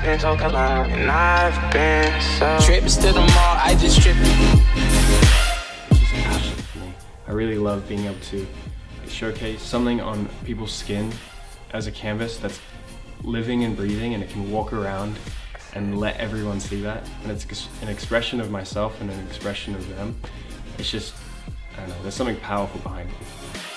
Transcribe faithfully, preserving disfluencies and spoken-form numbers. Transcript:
been so collide, and I've been so trips to the mall, I just tripped. It's just passion for me. I really love being able to showcase something on people's skin as a canvas that's living and breathing, and it can walk around and let everyone see that. And it's an expression of myself and an expression of them. It's just, I don't know, there's something powerful behind it.